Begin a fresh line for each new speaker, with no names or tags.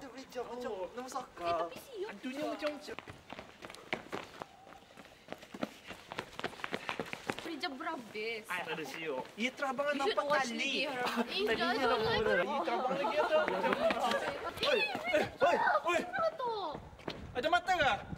dia boleh jump macam nama saka.
Tapi siap.
Aduhnya macam
Boleh jump berhabis.
tak ada siok. Ia terabang nampak kali.
Jangan
Ia terabang lagi ada.
Oi,
Oi.
apa tu?
Ada mata ke?